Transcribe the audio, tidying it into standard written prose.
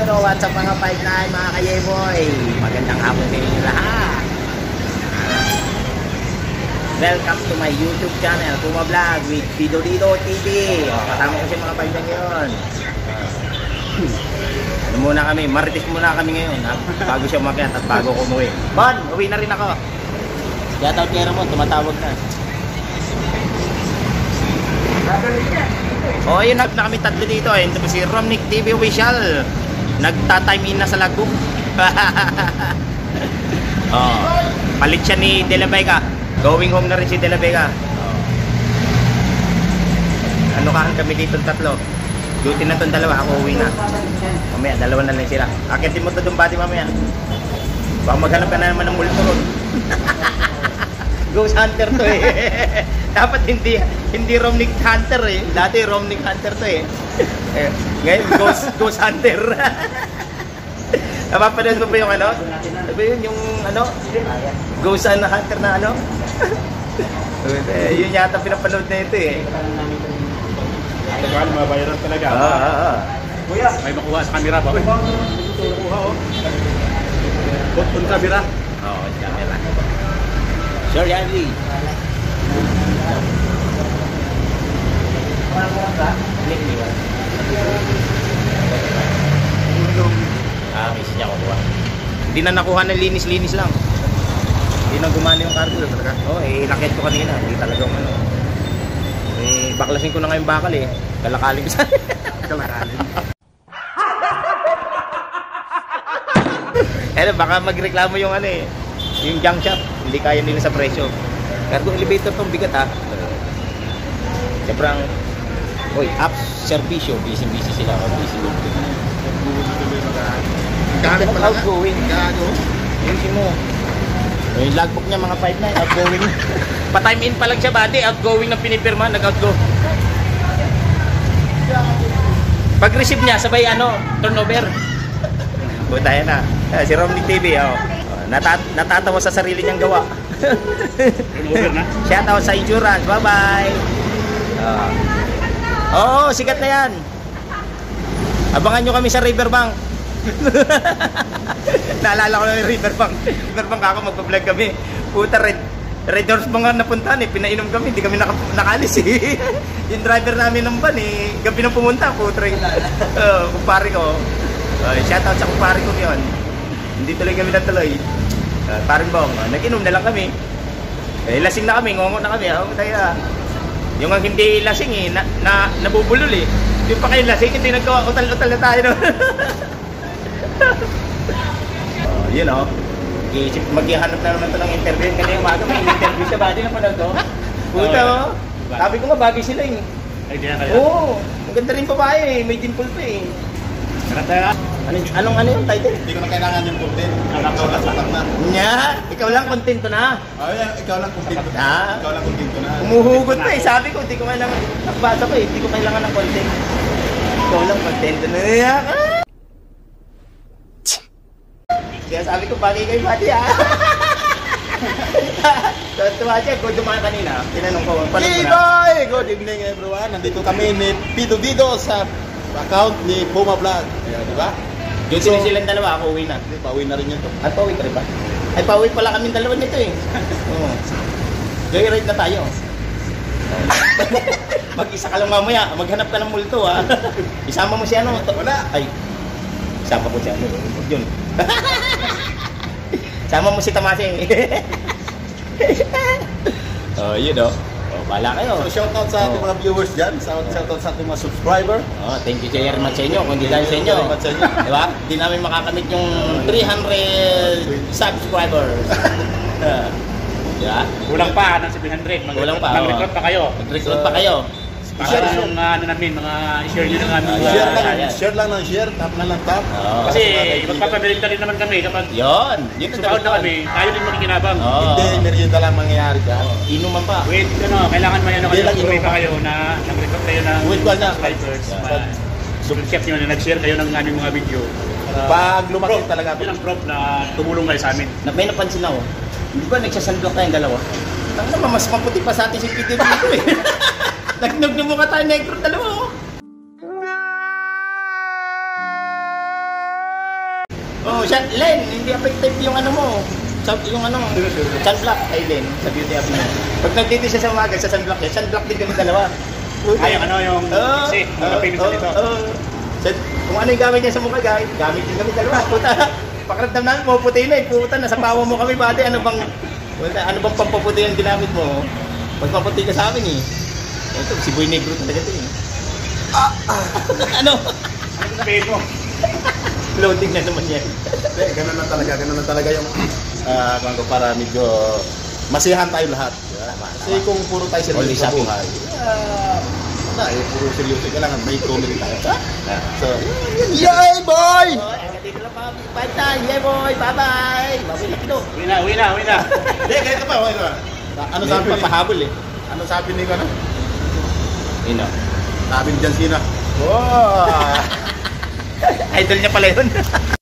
yun o, what's up mga 5'9" mga kayeboy. Magandang hapon sa inyo lahat. Welcome to my YouTube channel, Puma Vlog with Pidolito TV. Kasama ko si mga 5'9" ngayon. Ano muna kami, marites muna kami ngayon bago siya umakyat at bago ko umuwi. Bon, uwi na rin ako. Shout out kay Ramon, tumatawag na. Oh, ayun na kami tatlo dito eh. Ito si Romnick TV Official. Nagta-time in na sa Lagbook. Oh, palit siya ni De La Vega. Going home na rin si De La Vega. Ano kahan kami dito tatlo. Duty na itong dalawa, ako uwi na. Mamaya, dalawa na lang sila. Akitin mo ito doon bati mamaya. Baka maghanap ka na naman ng multo ron. Ghost Hunter to eh. Dapat hindi Romnick Hunter eh. Dati Romnick Hunter to eh. Ngayon Ghost Hunter. Napapanood mo ba yung ano? Ano ba yun? Yung ano? Ghost Hunter na ano? Yun yata pinapanood na ito eh. Talaga, mabayaran talaga. Kuya, may makuha sa camera ba? Makuha oh. Put camera. Oo, sa camera. Sure, Yandy. Message niya kukuha. Hindi na nakuha ng linis-linis lang. Hindi na gumana yung cargo talaga. Nakit ko kanina. Hindi talaga ano. Baklasin ko na ngayon bakal eh. Kalakaling sa kalakaling. Baka magreklamo yung ano eh. Yung junk shop, hindi kaya nila sa presyo. Cargo elevator tong bigat ha. Siyempre ang apps, servisyo, busy sila. Gamit pala outgoing. Yung mo. Yung logbook niya mga 5'9", outgoing. Pa-time in pa lang siya bati, outgoing na pinipirma, nag-outgo. Pag-receive niya, sabay turnover. Buta yan na. Si Romnick TV, natatawa sa sarili niyang gawa. Shout out sa insurance. Bye-bye. Sikat na yan. Abangan nyo kami sa Riverbank. Naalala ko na yung Riverbank. Riverbank ako, magpa-vlog kami. Puta, Red Doors mga napuntahan eh. Pinainom kami, hindi kami nakalis eh. Yung driver namin ng van eh. Gabi nang pumunta, puta rin. Kumpare ko. Shout out sa kumpare ko yun. Hindi tuloy kami natuloy. Paring bong, nag-inom na lang kami. Lasing na kami, ngongo na kami. Yung hindi lasing eh, nabubulol eh. Yung pa kayo lasing, hindi nagka-utal-utal na tayo. Yun o. Maghihanap na naman ito ng interview. Kasi umaga may interview siya. Badi na pala ito. Puta o. Sabi ko nga, bagay sila eh. Ay, di na kaya? Oo. Maganda rin babae eh. May dimple pa eh. Anong yung title? Hindi ko na kailangan yung content. Nakakalatak na. Ikaw lang kontento na. Ikaw lang content na. Ikaw lang content na. Umuhugot pa eh. Sabi ko, hindi ko kailangan. Nagbasa ko eh. Hindi ko kailangan ng content. Ikaw lang kontento na. Kaya sabi ko, bagay kayo bati ha. Tuwa siya, good dumaan kanina. Tinanong ko, Good evening everyone. Nandito kami ni Pito Dido sa account ni Puma Vlog. Di ba? Doon sila silang dalawa, ako uwi na. Pauwi na rin yun to. Ay, pauwi ka rin ba? Ay, pauwi pala kami dalawa nito eh. Joyride na tayo. Mag-isa ka lang mamaya, maghanap ka ng multo ha. Isama mo si ano? Wala. Ay, isama ko si ano. Yun. Sama mo si Tamasing. Yun o. Bala kayo. So shoutout sa ating mga viewers dyan. Shoutout sa ating mga subscriber. Thank you very much sa inyo. Kung di dahil sa inyo. Diba? Di namin makakamit yung 300 subscribers. Diba? Kulang pa ng 700. Kulang pa. Mag-recruit pa kayo. Mag-recruit pa kayo. Share yung namin, share nyo na namin. Share lang ng share, tap na lang tap. Kasi magpapabilita rin naman kami kapag sumaon na kami, tayo din makikinabang. Hindi, merienda lang mangyayari dyan. Inuman pa. Wait, kailangan kayo, uwi pa kayo na nag-recruit kayo ng subscribers. Subscribe nyo na nag-share kayo ng aming mga video. Pag lumaki talaga. Yun ang prop na tumulong kayo sa amin. May napansin ako, hindi ba nagsasandok tayong dalawa? Tanga naman, mas maputi pa sa atin si Peter dito eh. Nagnog na mukha tayo negro dalawa oh. siya, Len, hindi effective yung ano mo. Yung ano, sunblock kay Len, sa beauty app niya. Pag nagtiti siya sa umaga, sa sunblock niya, sunblock din kami dalawa. Yung ano, yung kasi, pinsan dito. Kung ano yung gamit niya sa mukha, guys, gamit din kami dalawa. Puta, pakiramdam namin, puputi na eh. Puta, nasa pawa mo kami, pati ano bang pampaputi yung ginamit mo? Magpaputi ka sa amin eh. Ito, si Boy Negro talaga ito eh. Ano? Ano sabihin mo? Loading na naman yan. Ganun na talaga yung para medyo masiyahan tayo lahat. Kasi kung puro tayo seryoso sa buhay, wala eh, puro seryoso. Kailangan may comedy tayo. So, yay boy! Dito lang pa, bye time, yay boy, bye-bye! Babay na pino. Uwi na. Hindi, ganito pa. Ano sabi ni pahabol eh? Ano sabi ni ko na? Ino. Sabi ni John Cena. Wow! Idol niya pala yun.